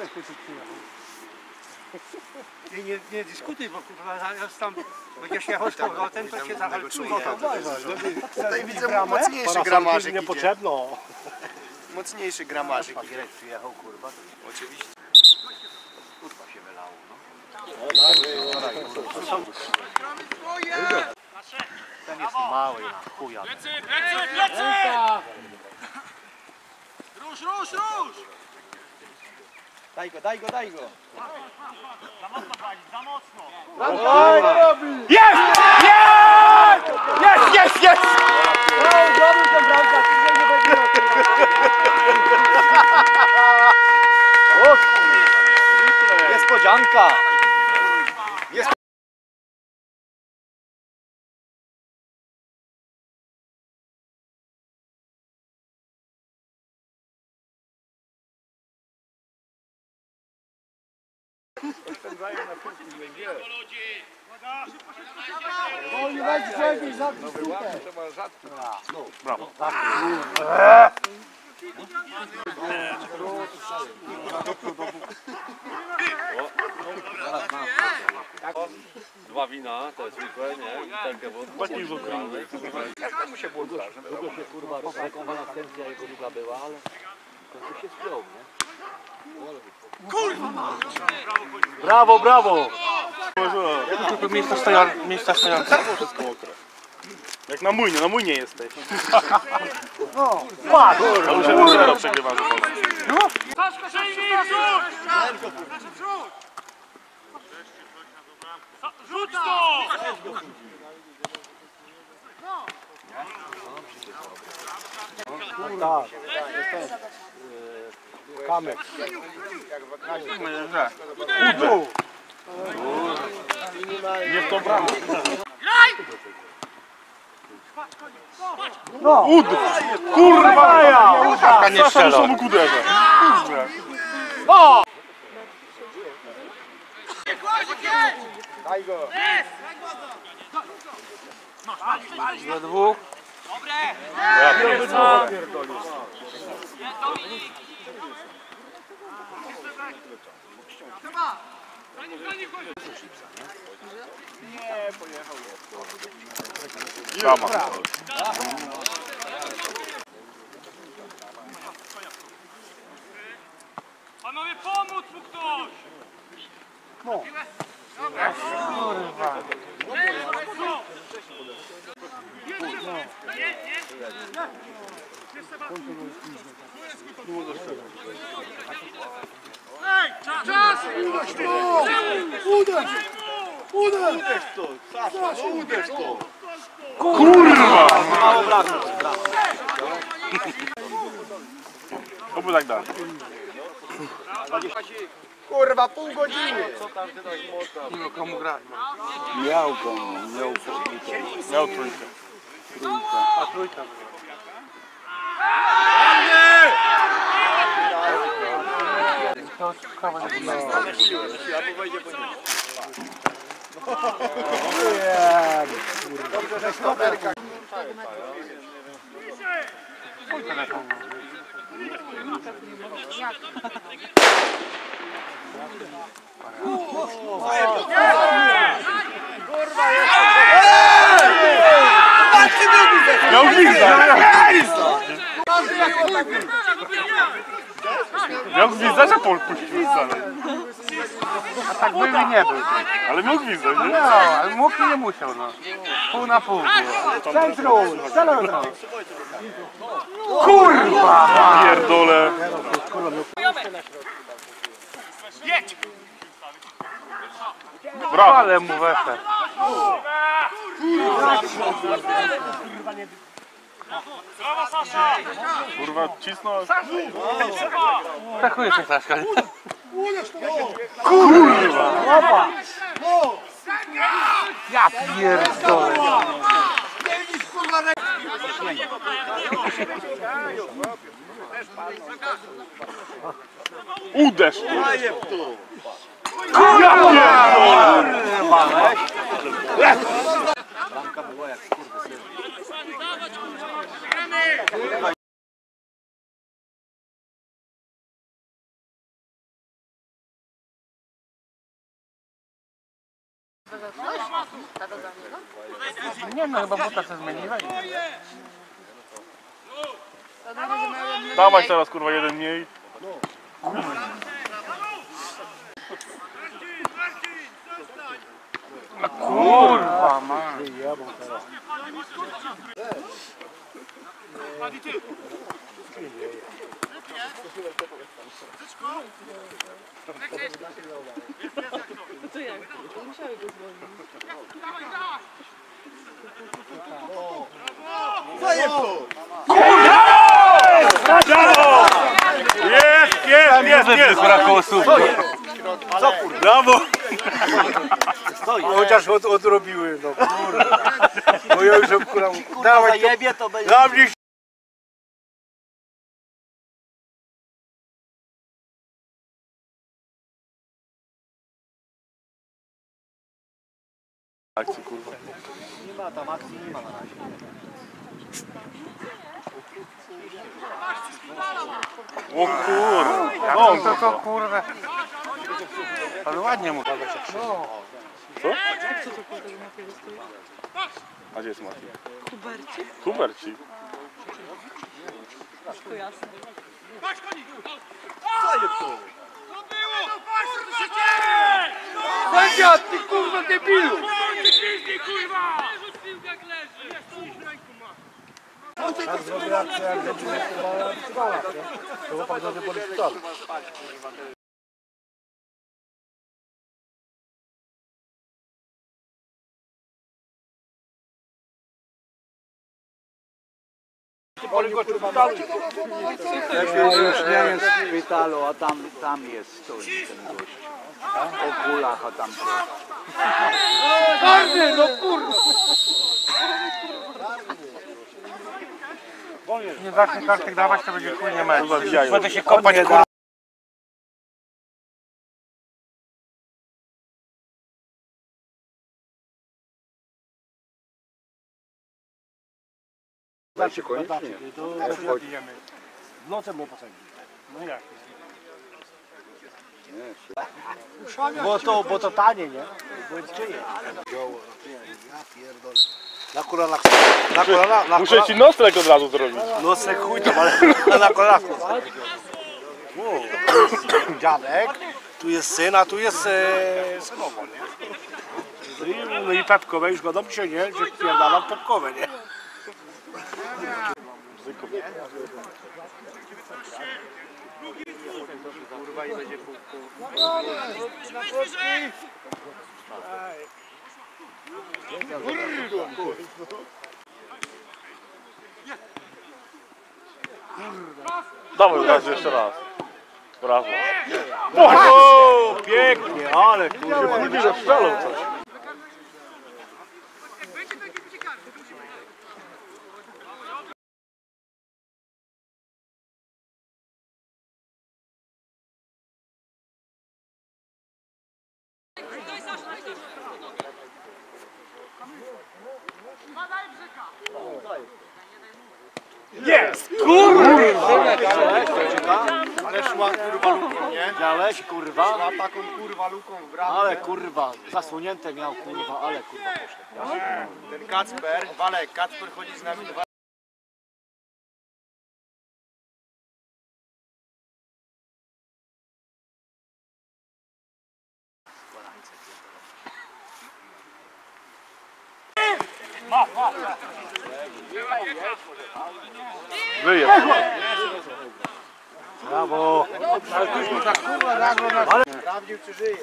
Nie dyskutuj, bo kurwa zaraz tam będziesz jechał z powrotem, to się zawalczuje. Tutaj widzę mocniejszy gramażyk. Niepotrzebno. Mocniejszy gramażyk. Pakiret przyjechał, kurwa. Oczywiście. Kurwa się wylało, no. Ten jest mały, na chuja. Plecy! Rusz! Daj go. Za mocno! Jest! Niespodzianka. Brawo. Dwa wina, to jest zwykłe, nie? Butelkę wódki. Jak mu się było Długo się kurwa rekonwalescencja jego długa była, ale w końcu się spiął, nie? Brawo! Miejsca stojące. Wszystko mokre. Jak na młynie jesteś. No, patrz! Ja już 1-0 przegrywam. Rzuć to! Tak. Kamek. Nie w tą bramę. No! Kurwa ja! Sasza już mógł uderzać. Daj go. Do dwóch. Brama. Panowie, pomóc mu ktoś! No. Kurwa! Czas! Uderz to. Kurwa! Oby tak dalej. Kurwa, pół godziny. Komu grać? Miał Trójkę. A trójka. Dobrze, że stoperka. Miał gwizdać, a Pol puścił dalej. A tak był i nie był. Ale miał gwizdać, nie? No, ale mógł i nie musiał, no. Pół na pół. Centrum! Centrum! Kurwa! Pierdolę. Jedź! Brawo. Ale mu weszedł. Brawa, Sasza! Kurwa, cisnął. Takuje się Saszka. Kurwa! Opa! Ja pierdolę. Uderz! Kurwa! Bramka była jak skurwysyn. Nie no, chyba buta się zmieniła. Dawaj teraz kurwa jeden mniej. Kurwa man. Jest! Brawo! Chociaż odrobiły, no kurwa. Bo ja już kurwa, dawaj to będzie. Dla mnie akcji kurwa. Nie ma tam akcji, nie ma na razie. O kurwa! No to kurwa. Ale ładnie mu. No. Co? A gdzie jest Mati? Hubercik? Hubercik. To jasne. Sędzia, ty kurwa debilu! Tak zrobię akcję, jak będzie chyba to chłopak będzie po szpitalu. Już nie jest w szpitalu, a tam jest, stoi ten gość. O kulach, a tam Karny, no kurwa! Nie zacznę kartek dawać, to będzie chujnie mecz. Będę się kopać kurwa. Znaczy koniecznie. nocą było posadzić. No jak? Bo to tanie, nie? Bo jest czyje. Na kolanach. Na kolanach. Muszę ci nocleg od razu zrobić. No se chuj tam, ale na kolanach. Dziadek, tu jest syn, a tu jest synowo, nie? No i pepkowe, już go dobrze, nie? Że pierdalam pepkowe, nie? Kurwa i będzie kółko. Dawaj raz jeszcze raz. Brawo. O, pięknie, ale kurwa. Kurwa, że strzelał coś. Jest! Kurwa! Ale szła kurwa luką, nie? Widziałeś, kurwa? Szła taką kurwa luką w bramę. Ale kurwa, zasłonięte miał, kurwa, ale kurwa poszedł. Ten Kacper, Walek, Kacper chodzi z nami dwa. Wyje. Brawo! Sprawdził czy żyje.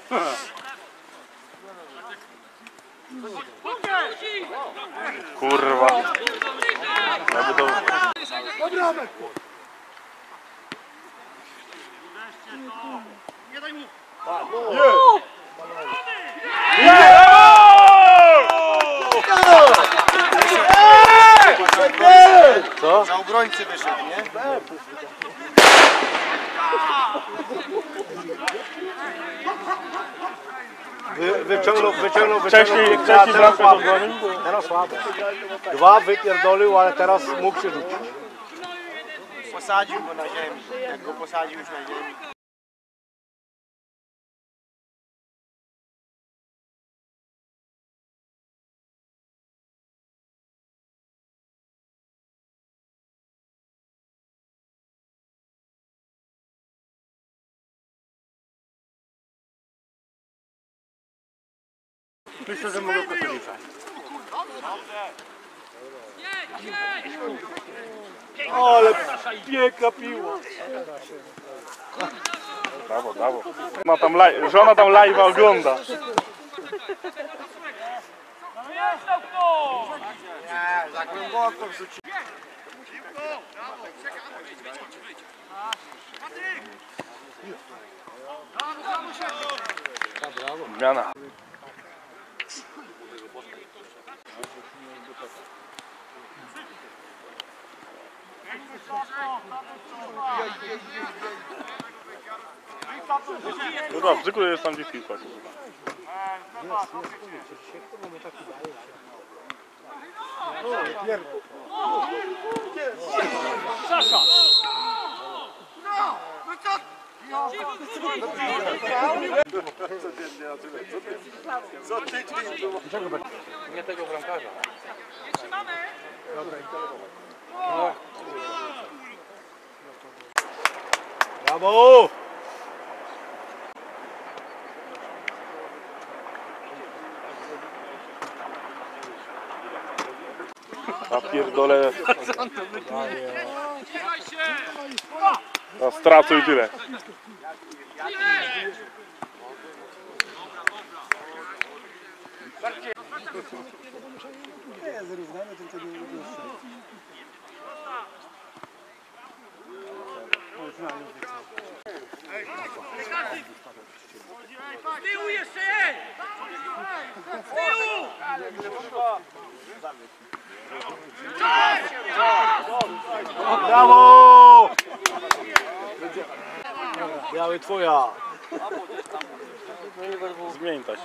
Kurwa. Jakby to... Co? Za obrońcy wyszedł, nie? Wyciągnął. Wcześniej Teraz bramkę słabo. dogonił. Teraz słabo. Dwa wypierdolił, ale teraz mógł się rzucić. Posadził go na ziemi. Jak go posadził już na ziemi. Myślę, że mogę to policzać. Ale piękna piła. Brawo, brawo. Żona tam live'a ogląda. Nie, za głęboko wrzuciłem. Zmiana. No dobrze, tylko jest tam gdzie piłka. Sasza! Nie tego bramkarza. Brawo! A pierdolę. Trzymaj się! A stracę i tyle. Z tyłu jeszcze! Z tyłu! Brawo! Biały twoja. Zmień to się.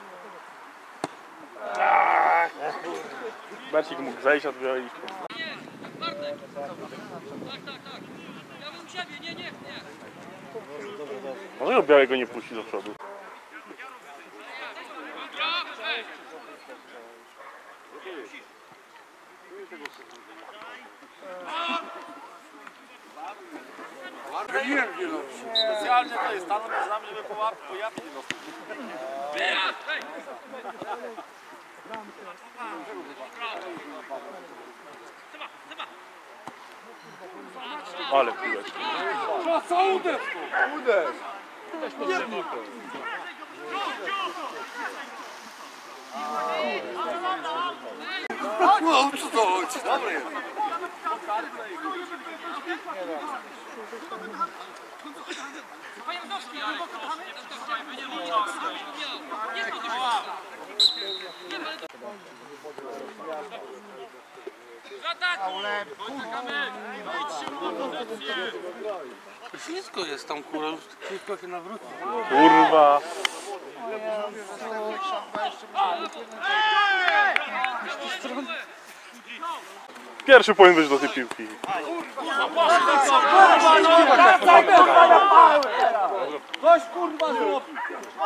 Bercik mógł zejść, a tu białej iść. Bartek! Tak. Ja bym ciebie, nie. Może białego nie puści do przodu. Specjalnie to jest stanął z nami, żeby pojawnić no. Ale piłeczka. Panie Wdowski, głęboko kochamy? Nie wolno. Nie to nie ma. Wszystko jest tam kurwa, już wszystko się nawróci. Kurwa. Pierwszy powinien być do tej piłki. Coś kurwa zrobił.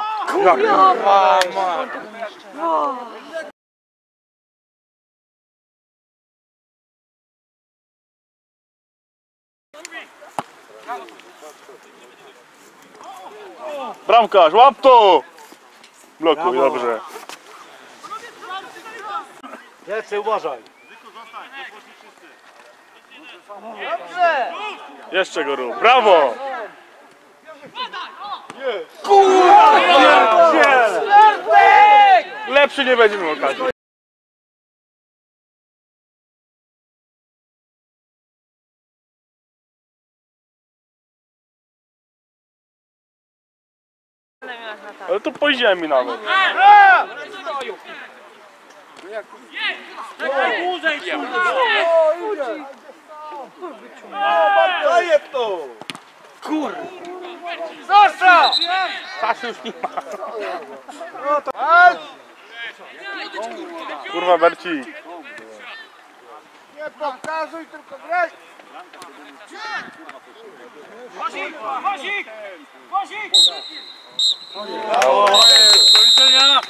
Bramkarz, łap to! Blokuj, dobrze. Lecę, uważaj. Jeszcze go rób. Brawo! Kurwa! Lepszy nie będzie miał okazji. Ale to po ziemi nawet. Daję to! Sasza! Sasy już nie ma. Kurwa Bercik. Nie pokazuj, tylko graj! Wozik! Do widzenia!